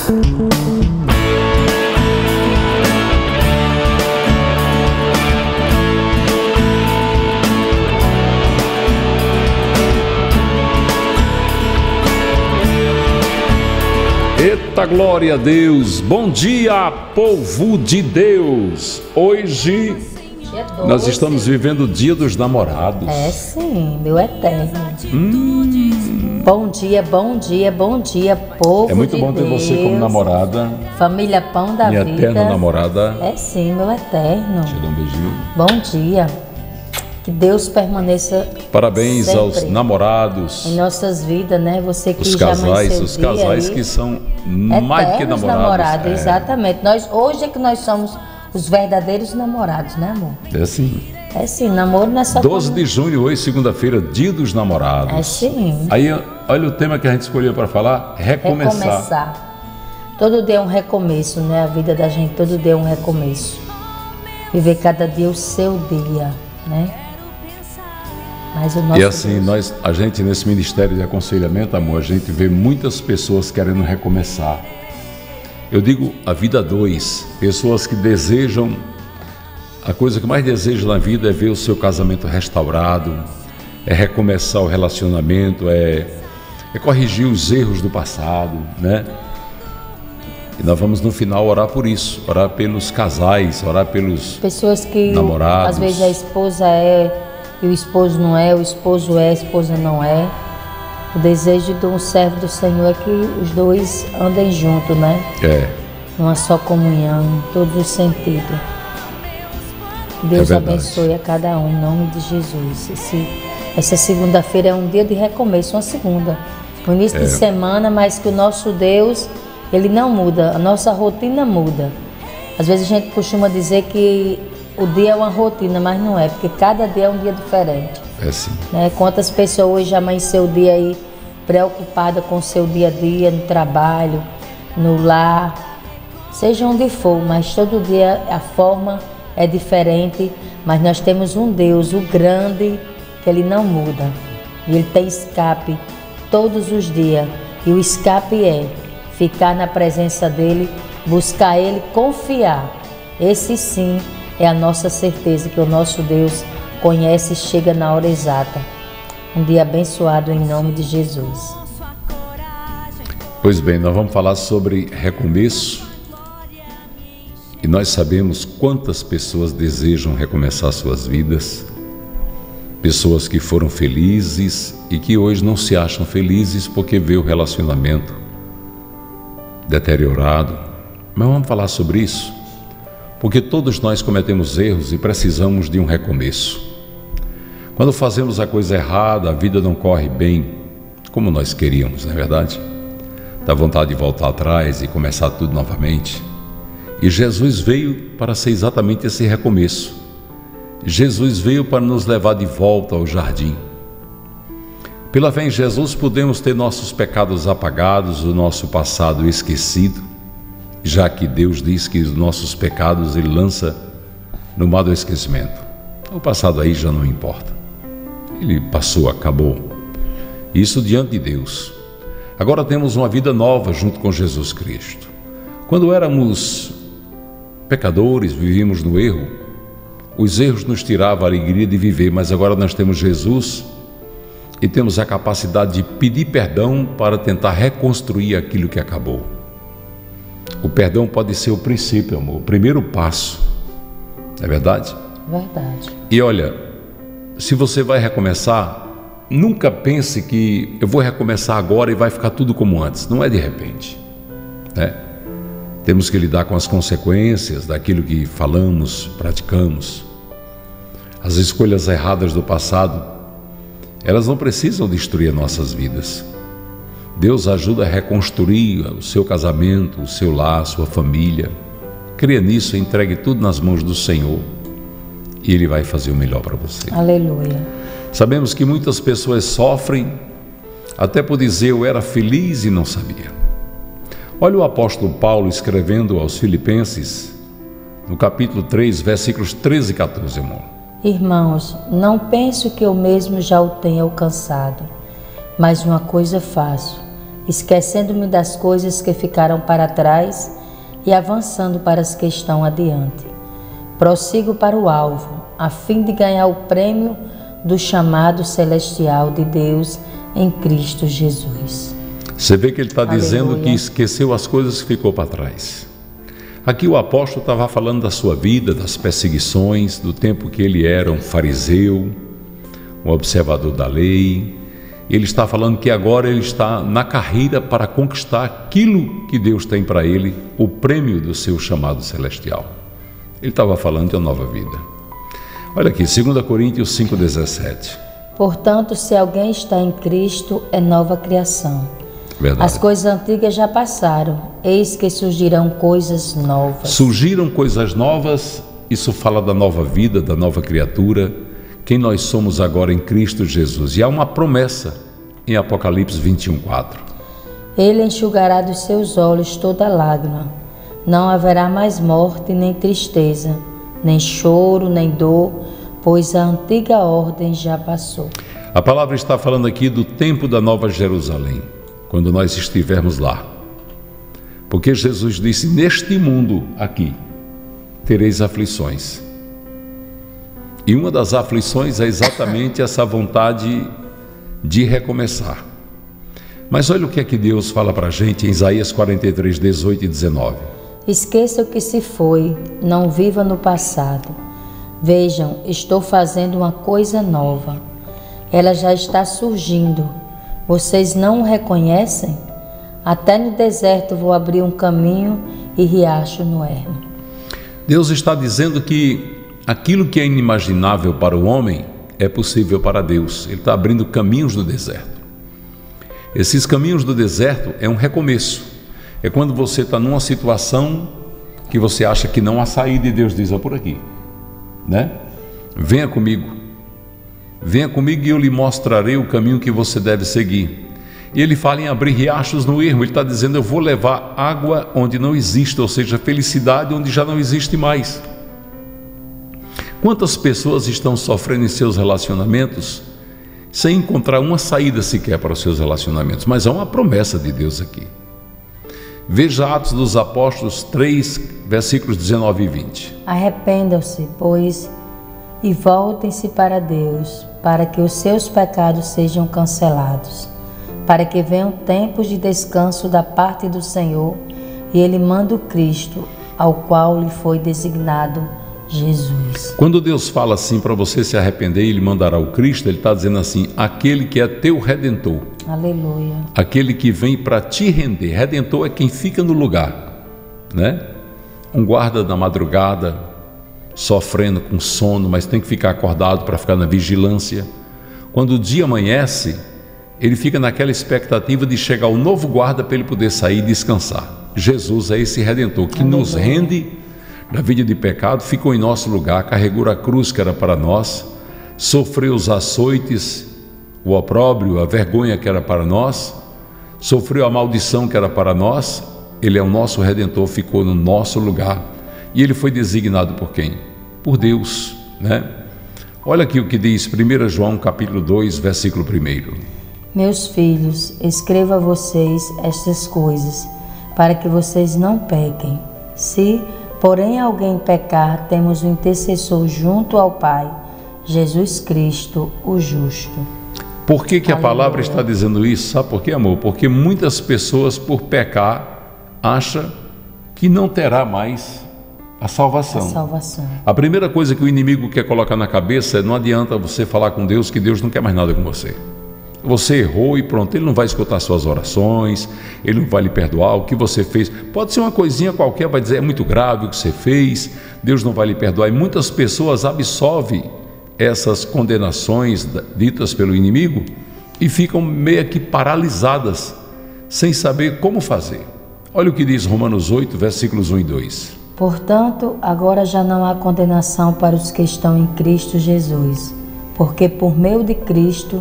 Eita, glória a Deus! Bom dia, povo de Deus! Hoje nós estamos vivendo o Dia dos Namorados. É sim, meu eterno. Bom dia, bom dia, bom dia, povo de Deus. É muito bom ter você como namorada. Família Pão da Vida. Minha eterna namorada. É sim, meu eterno. Te dou um beijinho. Bom dia. Que Deus permaneça. Parabéns sempre aos namorados. Em nossas vidas, né? Você que os já casais, os dia casais aí, que são mais do que namorados. Exatamente. Hoje é que nós somos os verdadeiros namorados, né, amor? É sim. É sim, namoro nessa 12 de junho, hoje, segunda-feira, Dia dos Namorados. É sim. Aí, olha o tema que a gente escolheu para falar: recomeçar. Todo dia é um recomeço, né? A vida da gente, todo dia é um recomeço. Viver cada dia o seu dia, né? Mas o nosso e assim, a gente nesse Ministério de Aconselhamento, amor, a gente vê muitas pessoas querendo recomeçar. Eu digo a vida 2, pessoas que desejam, a coisa que mais desejam na vida é ver o seu casamento restaurado, é recomeçar o relacionamento, é corrigir os erros do passado, né? E nós vamos no final orar por isso, orar pelos casais, orar pelos pessoas que namorados. Às vezes a esposa é e o esposo não é, o esposo é, a esposa não é. O desejo de um servo do Senhor é que os dois andem juntos, né? Numa só comunhão, em todos os sentidos. Deus abençoe a cada um, em nome de Jesus. Essa segunda-feira é um dia de recomeço, uma segunda. Um início de semana, mas que o nosso Deus, Ele não muda, a nossa rotina muda. Às vezes a gente costuma dizer que o dia é uma rotina, mas não é, porque cada dia é um dia diferente. É sim. Né? Quantas pessoas hoje amanheceu o dia aí preocupada com o seu dia a dia, no trabalho, no lar, seja onde for, mas todo dia a forma é diferente, mas nós temos um Deus, o grande, que Ele não muda. E Ele tem escape todos os dias. E o escape é ficar na presença dEle, buscar Ele, confiar. Esse sim é a nossa certeza que o nosso Deus conhece e chega na hora exata. Um dia abençoado em nome de Jesus. Pois bem, nós vamos falar sobre recomeço. E nós sabemos quantas pessoas desejam recomeçar suas vidas. Pessoas que foram felizes e que hoje não se acham felizes porque vê o relacionamento deteriorado. Mas vamos falar sobre isso. Porque todos nós cometemos erros e precisamos de um recomeço. Quando fazemos a coisa errada, a vida não corre bem como nós queríamos, não é verdade? Dá vontade de voltar atrás e começar tudo novamente. E Jesus veio para ser exatamente esse recomeço. Jesus veio para nos levar de volta ao jardim. Pela fé em Jesus podemos ter nossos pecados apagados, o nosso passado esquecido, já que Deus diz que os nossos pecados Ele lança no mar do esquecimento. O passado aí já não importa. Ele passou, acabou. Isso diante de Deus. Agora temos uma vida nova junto com Jesus Cristo. Quando éramos pecadores, vivíamos no erro, os erros nos tiravam a alegria de viver, mas agora nós temos Jesus e temos a capacidade de pedir perdão para tentar reconstruir aquilo que acabou. O perdão pode ser o princípio, amor, o primeiro passo. É verdade? Verdade. E olha, se você vai recomeçar, nunca pense que eu vou recomeçar agora e vai ficar tudo como antes. Não é de repente, né? Temos que lidar com as consequências daquilo que falamos, praticamos. As escolhas erradas do passado, elas não precisam destruir nossas vidas. Deus ajuda a reconstruir o seu casamento, o seu lar, a sua família. Creia nisso, entregue tudo nas mãos do Senhor e Ele vai fazer o melhor para você. Aleluia. Sabemos que muitas pessoas sofrem até por dizer eu era feliz e não sabia. Olha o apóstolo Paulo escrevendo aos Filipenses, no capítulo 3, versículos 13 e 14, amor. Irmãos, não penso que eu mesmo já o tenha alcançado, mas uma coisa faço, esquecendo-me das coisas que ficaram para trás e avançando para as que estão adiante. Prossigo para o alvo, a fim de ganhar o prêmio do chamado celestial de Deus em Cristo Jesus. Você vê que ele está dizendo que esqueceu as coisas que ficou para trás. Aqui o apóstolo estava falando da sua vida, das perseguições, do tempo que ele era um fariseu, um observador da lei. Ele está falando que agora ele está na carreira para conquistar aquilo que Deus tem para ele, o prêmio do seu chamado celestial. Ele estava falando de uma nova vida. Olha aqui, 2 Coríntios 5,17. Portanto, se alguém está em Cristo, é nova criação. Verdade. As coisas antigas já passaram, eis que surgirão coisas novas. Surgiram coisas novas, isso fala da nova vida, da nova criatura, quem nós somos agora em Cristo Jesus. E há uma promessa em Apocalipse 21:4. Ele enxugará dos seus olhos toda lágrima. Não haverá mais morte, nem tristeza, nem choro, nem dor, pois a antiga ordem já passou. A palavra está falando aqui do tempo da Nova Jerusalém, quando nós estivermos lá. Porque Jesus disse, neste mundo aqui, tereis aflições. E uma das aflições é exatamente essa vontade de recomeçar. Mas olha o que é que Deus fala para a gente em Isaías 43, 18 e 19. Esqueça o que se foi, não viva no passado. Vejam, estou fazendo uma coisa nova. Ela já está surgindo. Vocês não o reconhecem? Até no deserto vou abrir um caminho e riacho no ermo. Deus está dizendo que aquilo que é inimaginável para o homem é possível para Deus. Ele está abrindo caminhos do deserto. Esses caminhos do deserto é um recomeço. É quando você está numa situação que você acha que não há saída e Deus diz, por aqui, né? Venha comigo e eu lhe mostrarei o caminho que você deve seguir. E ele fala em abrir riachos no ermo. Ele está dizendo, eu vou levar água onde não existe, ou seja, felicidade onde já não existe mais. Quantas pessoas estão sofrendo em seus relacionamentos sem encontrar uma saída sequer para os seus relacionamentos? Mas há uma promessa de Deus aqui. Veja Atos dos Apóstolos 3, versículos 19 e 20. Arrependam-se, pois, e voltem-se para Deus, para que os seus pecados sejam cancelados, para que venham tempos de descanso da parte do Senhor, e Ele manda o Cristo, ao qual lhe foi designado Jesus. Quando Deus fala assim para você se arrepender e Ele mandará o Cristo, Ele está dizendo assim, aquele que é teu Redentor. Aleluia. Aquele que vem para te render. Redentor é quem fica no lugar, né? Um guarda da madrugada, sofrendo com sono, mas tem que ficar acordado para ficar na vigilância. Quando o dia amanhece, ele fica naquela expectativa de chegar o novo guarda para ele poder sair e descansar. Jesus é esse Redentor que Aleluia. Nos rende da vida de pecado, ficou em nosso lugar, carregou a cruz que era para nós, sofreu os açoites, o opróbrio, a vergonha que era para nós, sofreu a maldição que era para nós. Ele é o nosso Redentor, ficou no nosso lugar. E ele foi designado por quem? Por Deus, né? Olha aqui o que diz 1 João capítulo 2, versículo 1. Meus filhos, escrevo a vocês estas coisas, para que vocês não pequem. Se, porém, alguém pecar, temos um intercessor junto ao Pai, Jesus Cristo, o justo. Por que a palavra está dizendo isso? Sabe por quê, amor? Porque muitas pessoas, por pecar, acham que não terá mais a salvação. A primeira coisa que o inimigo quer colocar na cabeça é, não adianta você falar com Deus que Deus não quer mais nada com você. Você errou e pronto, Ele não vai escutar suas orações, Ele não vai lhe perdoar o que você fez. Pode ser uma coisinha qualquer, vai dizer, é muito grave o que você fez, Deus não vai lhe perdoar. E muitas pessoas absorvem essas condenações ditas pelo inimigo e ficam meio que paralisadas, sem saber como fazer. Olha o que diz Romanos 8, versículos 1 e 2. Portanto, agora já não há condenação para os que estão em Cristo Jesus, porque por meio de Cristo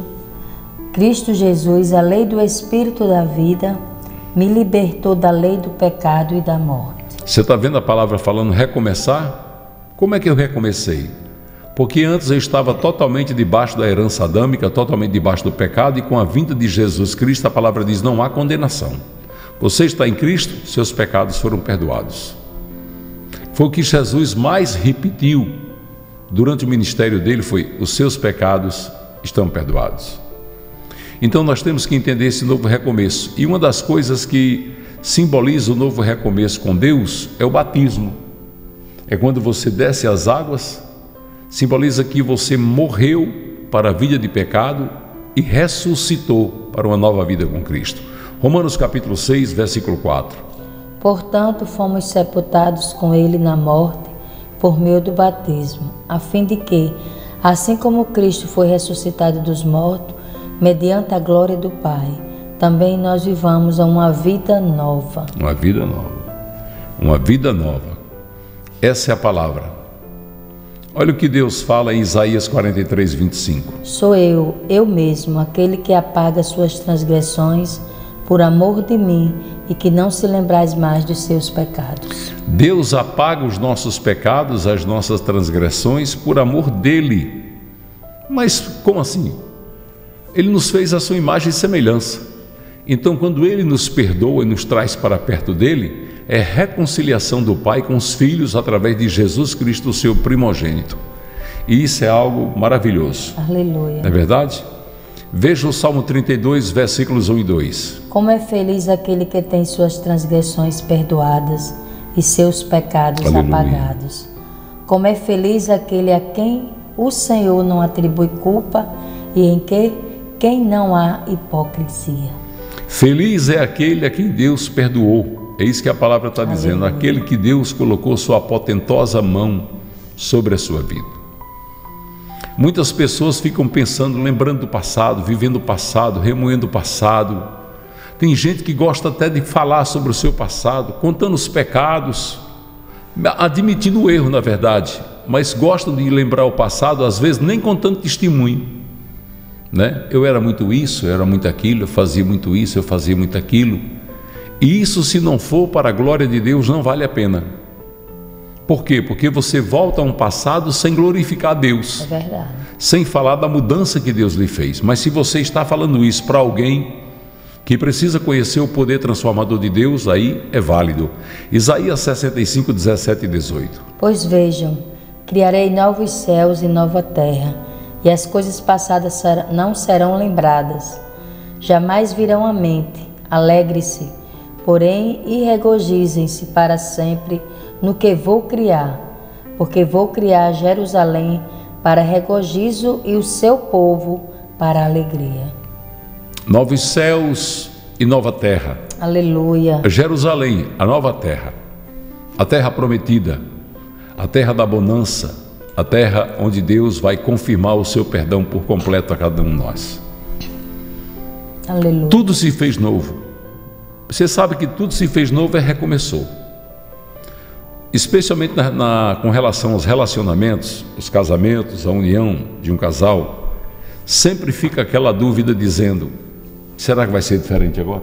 Jesus, a lei do Espírito da vida, me libertou da lei do pecado e da morte. Você está vendo a palavra falando recomeçar? Como é que eu recomecei? Porque antes eu estava totalmente debaixo da herança adâmica, totalmente debaixo do pecado, e com a vinda de Jesus Cristo, a palavra diz, não há condenação. Você está em Cristo, seus pecados foram perdoados. Foi o que Jesus mais repetiu durante o ministério dele, foi, os seus pecados estão perdoados. Então nós temos que entender esse novo recomeço. E uma das coisas que simboliza o novo recomeço com Deus é o batismo. É quando você desce as águas, simboliza que você morreu para a vida de pecado e ressuscitou para uma nova vida com Cristo. Romanos capítulo 6, versículo 4. Portanto, fomos sepultados com ele na morte por meio do batismo, a fim de que, assim como Cristo foi ressuscitado dos mortos, mediante a glória do Pai, também nós vivamos uma vida nova. Uma vida nova. Uma vida nova. Essa é a palavra. Olha o que Deus fala em Isaías 43, 25. Sou eu mesmo, aquele que apaga suas transgressões por amor de mim e que não se lembrais mais dos seus pecados. Deus apaga os nossos pecados, as nossas transgressões por amor dele. Mas como assim? Ele nos fez a sua imagem e semelhança. Então, quando ele nos perdoa e nos traz para perto dele, é reconciliação do Pai com os filhos através de Jesus Cristo, o seu primogênito. E isso é algo maravilhoso. Aleluia. Não é verdade? Veja o Salmo 32, versículos 1 e 2. Como é feliz aquele que tem suas transgressões perdoadas e seus pecados Aleluia. apagados. Como é feliz aquele a quem o Senhor não atribui culpa e em quem não há hipocrisia. Feliz é aquele a quem Deus perdoou. É isso que a palavra está dizendo. Aquele que Deus colocou sua potentosa mão sobre a sua vida. Muitas pessoas ficam pensando, lembrando do passado, vivendo o passado, remoendo o passado. Tem gente que gosta até de falar sobre o seu passado, contando os pecados, admitindo o erro, na verdade, mas gostam de lembrar o passado, às vezes nem contando testemunho, né? Eu era muito isso, eu era muito aquilo, eu fazia muito isso, eu fazia muito aquilo. E isso, se não for para a glória de Deus, não vale a pena. Por quê? Porque você volta a um passado sem glorificar a Deus. É verdade. Sem falar da mudança que Deus lhe fez. Mas se você está falando isso para alguém que precisa conhecer o poder transformador de Deus, aí é válido. Isaías 65, 17 e 18. Pois vejam, criarei novos céus e nova terra, e as coisas passadas não serão lembradas. Jamais virão à mente. Alegre-se, porém, e regozijem-se para sempre no que vou criar, porque vou criar Jerusalém para regozijo e o seu povo para alegria. Novos céus e nova terra. Aleluia. Jerusalém, a nova terra, a terra prometida, a terra da bonança, a terra onde Deus vai confirmar o seu perdão por completo a cada um de nós. Aleluia. Tudo se fez novo. Você sabe que tudo se fez novo e recomeçou. Especialmente com relação aos relacionamentos, os casamentos, a união de um casal, sempre fica aquela dúvida dizendo, será que vai ser diferente agora?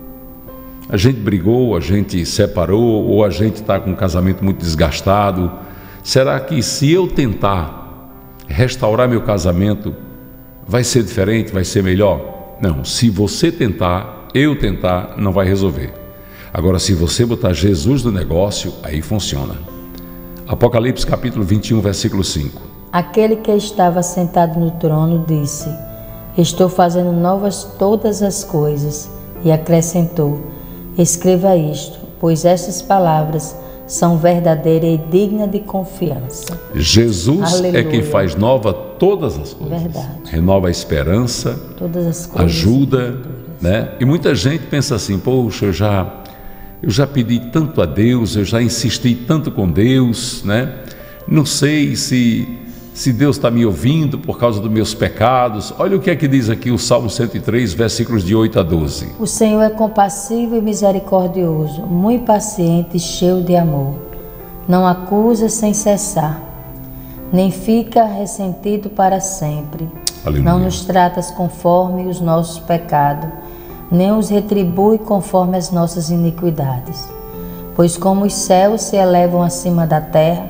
A gente brigou, a gente separou, ou a gente está com um casamento muito desgastado. Será que se eu tentar restaurar meu casamento, vai ser diferente, vai ser melhor? Não, se você tentar, eu tentar, não vai resolver. Agora, se você botar Jesus no negócio, aí funciona. Apocalipse capítulo 21, versículo 5. Aquele que estava sentado no trono disse, estou fazendo novas todas as coisas, e acrescentou, escreva isto, pois estas palavras são verdadeiras e dignas de confiança. Jesus Aleluia. É quem faz nova todas as coisas. Verdade. Renova a esperança, Todas as coisas ajuda, né? E muita gente pensa assim, poxa, eu já pedi tanto a Deus, eu já insisti tanto com Deus, né? Não sei se Deus está me ouvindo por causa dos meus pecados. Olha o que é que diz aqui o Salmo 103, versículos de 8 a 12. O Senhor é compassivo e misericordioso, muito paciente e cheio de amor. Não acusa sem cessar, nem fica ressentido para sempre. Aleluia. Não nos tratas conforme os nossos pecados, nem os retribui conforme as nossas iniquidades. Pois como os céus se elevam acima da terra,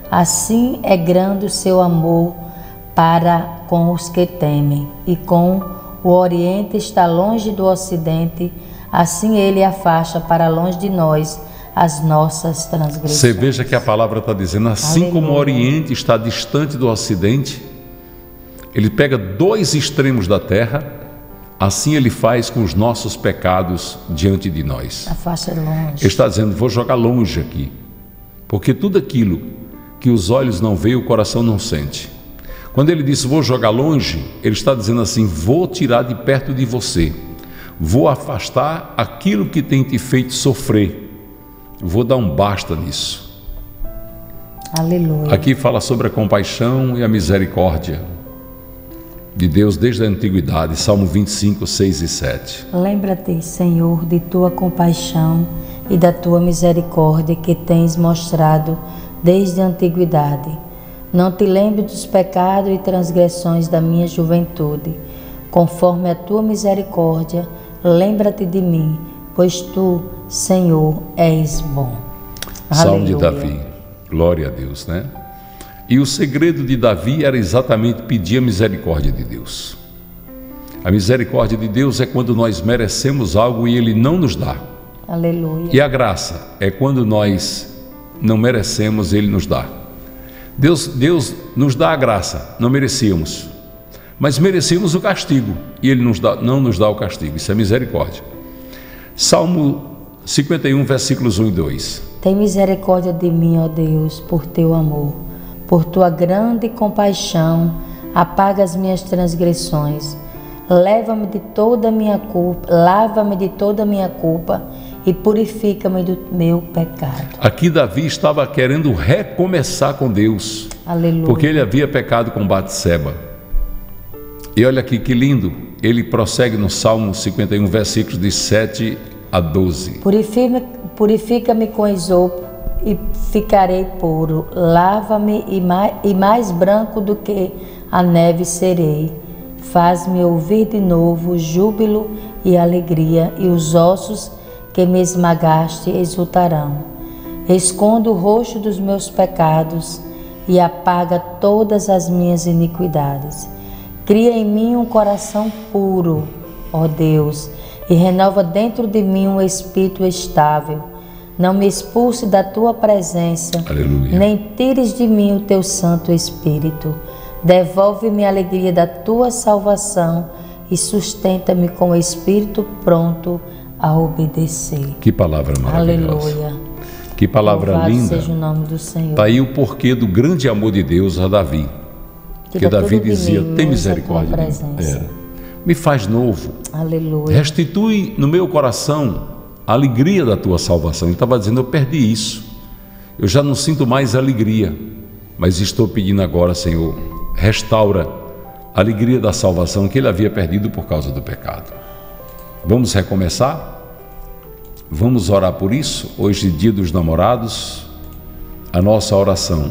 Assim é grande o seu amor para com os que temem, e com o Oriente está longe do Ocidente, assim ele afasta para longe de nós as nossas transgressões. Você veja que a palavra está dizendo, assim Aleluia. como o Oriente está distante do Ocidente, ele pega dois extremos da terra, assim ele faz com os nossos pecados diante de nós. Afasta longe. Ele está dizendo, vou jogar longe aqui, porque tudo aquilo que os olhos não veem, o coração não sente. Quando ele diz vou jogar longe, ele está dizendo assim, vou tirar de perto de você, vou afastar aquilo que tem te feito sofrer, vou dar um basta nisso. Aleluia. Aqui fala sobre a compaixão e a misericórdia de Deus desde a antiguidade, Salmo 25, 6 e 7. Lembra-te, Senhor, de tua compaixão e da tua misericórdia que tens mostrado desde a antiguidade. Não te lembre dos pecados e transgressões da minha juventude. Conforme a tua misericórdia, lembra-te de mim, pois tu, Senhor, és bom. Salmo de Aleluia. Davi. Glória a Deus, né? E o segredo de Davi era exatamente pedir a misericórdia de Deus. A misericórdia de Deus é quando nós merecemos algo e Ele não nos dá. Aleluia. E a graça é quando nós não merecemos, Ele nos dá. Deus nos dá a graça, não merecíamos, mas merecíamos o castigo e Ele não nos dá o castigo, isso é misericórdia. Salmo 51, versículos 1 e 2. Tem misericórdia de mim, ó Deus, por teu amor, por tua grande compaixão, apaga as minhas transgressões, leva-me de toda a minha culpa, lava-me de toda a minha culpa e purifica-me do meu pecado. Aqui Davi estava querendo recomeçar com Deus. Aleluia. Porque ele havia pecado com Batseba. E olha aqui que lindo, ele prossegue no Salmo 51, versículos de 7 a 12. Purifica-me com esopo e ficarei puro, lava-me e mais branco do que a neve serei. Faz-me ouvir de novo júbilo e alegria, e os ossos que me esmagaste exultarão. Esconda o rosto dos meus pecados e apaga todas as minhas iniquidades. Cria em mim um coração puro, ó Deus, e renova dentro de mim um espírito estável. Não me expulse da tua presença, Aleluia. nem tires de mim o teu Santo Espírito. Devolve-me a alegria da tua salvação e sustenta-me com o espírito pronto a obedecer. Que palavra maravilhosa. Aleluia. Que palavra Louvado linda. seja o nome do Senhor. Está aí o porquê do grande amor de Deus a Davi. Que Tira Davi tudo de dizia, mim, tem usa a misericórdia tua de mim. presença. Me faz novo. Aleluia. Restitui no meu coração a alegria da tua salvação. Ele estava dizendo, eu perdi isso. Eu já não sinto mais alegria. Mas estou pedindo agora, Senhor, restaura a alegria da salvação que ele havia perdido por causa do pecado. Vamos recomeçar? Vamos orar por isso? Hoje, dia dos namorados, a nossa oração.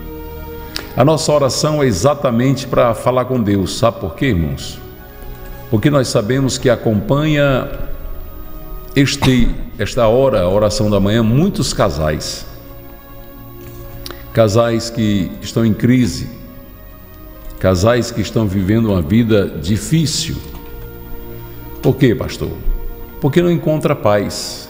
A nossa oração é exatamente para falar com Deus. Sabe por quê, irmãos? Porque nós sabemos que acompanha esta hora, a oração da manhã, muitos casais. Casais que estão em crise. Casais que estão vivendo uma vida difícil. Por quê, pastor? Porque não encontra paz.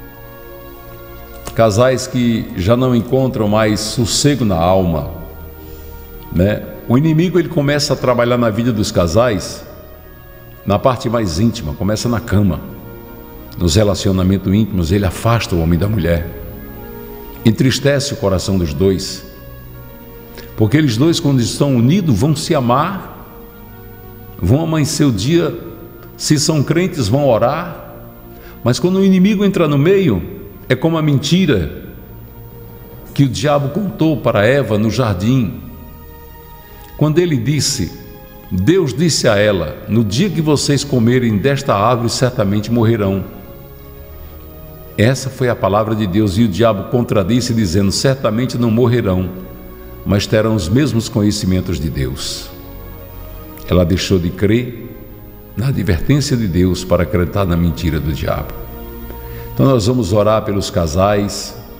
Casais que já não encontram mais sossego na alma, né? O inimigo ele começa a trabalhar na vida dos casais na parte mais íntima, começa na cama, nos relacionamentos íntimos, ele afasta o homem da mulher, entristece o coração dos dois, porque eles dois, quando estão unidos, vão se amar, vão amanhecer o dia, se são crentes, vão orar, mas quando o inimigo entra no meio, é como a mentira que o diabo contou para Eva no jardim, quando ele disse, Deus disse a ela, no dia que vocês comerem desta árvore, certamente morrerão. Essa foi a palavra de Deus, e o diabo contradisse, dizendo, certamente não morrerão, mas terão os mesmos conhecimentos de Deus. Ela deixou de crer na advertência de Deus para acreditar na mentira do diabo. Então nós vamos orar pelos casais,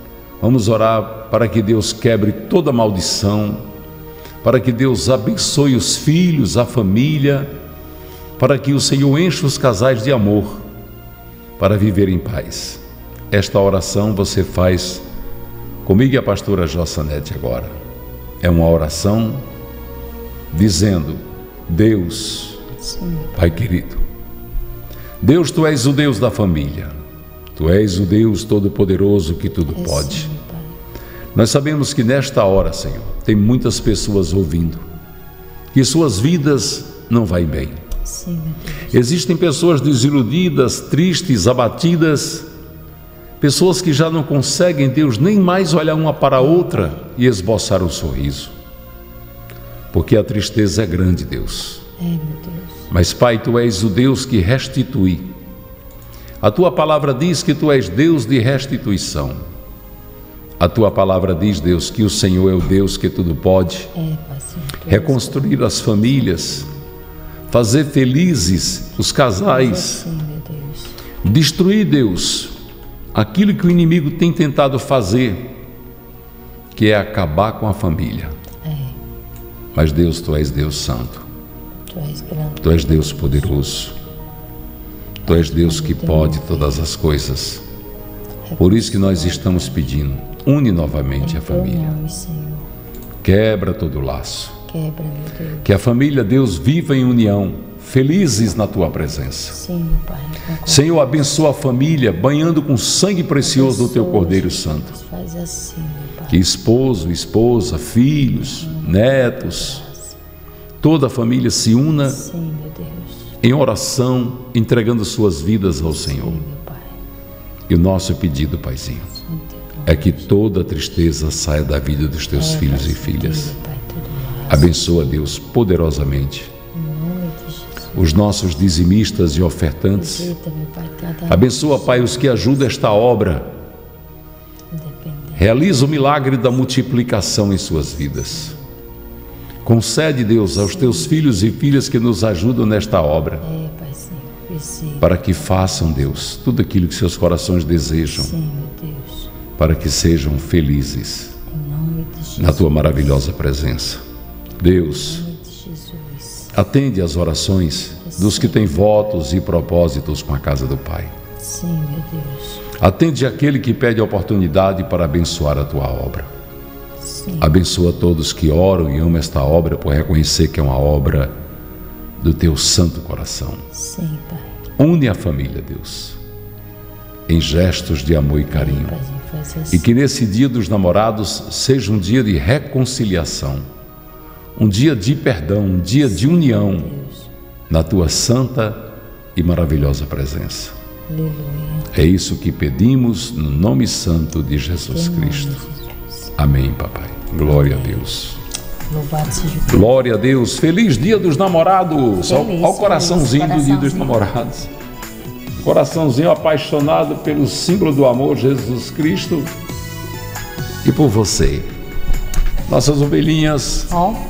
Vamos orar para que Deus quebre toda maldição, para que Deus abençoe os filhos, a família, para que o Senhor encha os casais de amor, para viver em paz. Esta oração você faz comigo e a pastora Jossanete agora. É uma oração dizendo: Deus, sim, Pai querido, Deus, Tu és o Deus da família, Tu és o Deus Todo-Poderoso que tudo pode. Sim, nós sabemos que nesta hora, Senhor, tem muitas pessoas ouvindo, que suas vidas não vai bem. Sim, meu Deus. Existem pessoas desiludidas, tristes, abatidas, pessoas que já não conseguem, Deus, nem mais olhar uma para a outra e esboçar um sorriso, porque a tristeza é grande, Deus. Meu Deus. Mas, Pai, Tu és o Deus que restitui. A Tua palavra diz que Tu és Deus de restituição. A Tua palavra diz, Deus, que o Senhor é o Deus que tudo pode, reconstruir as famílias, fazer felizes os casais, destruir, Deus, aquilo que o inimigo tem tentado fazer, que é acabar com a família. Mas, Deus, Tu és Deus Santo, Tu és Deus poderoso, Tu és Deus que pode todas as coisas. Por isso que nós estamos pedindo: une novamente a família. Quebra todo o laço. Que a família, Deus, viva em união, felizes na Tua presença. Sim, Pai. Senhor, abençoa a família, banhando com sangue precioso do Teu Cordeiro Santo. Faz assim, meu Pai. Que esposo, esposa, filhos, netos, toda a família se una, sim, meu Deus, em oração, entregando suas vidas ao Senhor. Sim, meu Pai. E o nosso pedido, Paizinho, é que toda tristeza saia da vida dos Teus filhos e filhas. Abençoa, Deus, poderosamente os nossos dizimistas e ofertantes. Abençoa, Pai, os que ajudam esta obra. Realiza o milagre da multiplicação em suas vidas. Concede, Deus, aos Teus filhos e filhas que nos ajudam nesta obra, para que façam, Deus, tudo aquilo que seus corações desejam, para que sejam felizes na Tua maravilhosa presença. Deus, atende às orações dos que têm votos e propósitos com a casa do Pai. Sim, meu Deus. Atende aquele que pede a oportunidade para abençoar a Tua obra. Sim. Abençoa todos que oram e amam esta obra, por reconhecer que é uma obra do Teu santo coração. Sim, Pai. Une a família, Deus, em gestos de amor e carinho. E que nesse dia dos namorados seja um dia de reconciliação, um dia de perdão, um dia de união na Tua santa e maravilhosa presença. Aleluia. É isso que pedimos no nome santo de Jesus Cristo. Amém, Papai. Glória a Deus. Louvado seja o Deus. Glória a Deus. Feliz dia dos namorados. Olha o coraçãozinho do dia dos namorados. Coraçãozinho apaixonado pelo símbolo do amor, Jesus Cristo, e por você. Nossas ovelhinhas.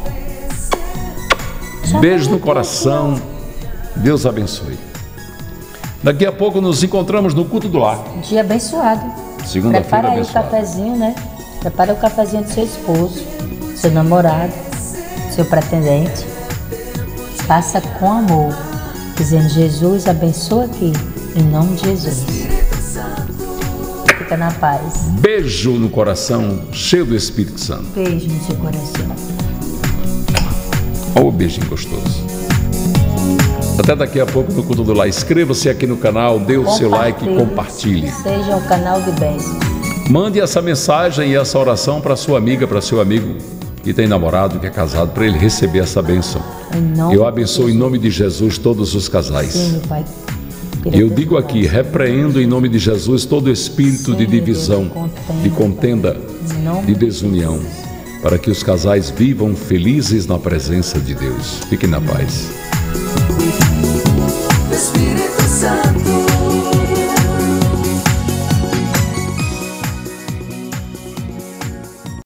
Beijo no coração. Deus abençoe. Daqui a pouco nos encontramos no culto do lar. Dia abençoado. Segunda-feira prepara aí abençoada. O cafezinho, né? Prepara o cafezinho do seu esposo, seu namorado, seu pretendente. Faça com amor, dizendo: Jesus, abençoa aqui, em nome de Jesus. Fica na paz. Beijo no coração, cheio do Espírito Santo. Beijo no seu coração. Olha o beijinho gostoso. Até daqui a pouco no culto do lar. Inscreva-se aqui no canal, dê o seu like e compartilhe. Seja um canal de bênção. Mande essa mensagem e essa oração para sua amiga, para seu amigo que tem namorado, que é casado, para ele receber essa bênção. Eu abençoo em nome de Jesus todos os casais. Sim, meu Pai. E eu digo aqui, repreendo em nome de Jesus todo espírito de divisão, de contenda, de desunião, para que os casais vivam felizes na presença de Deus. Fiquem na paz.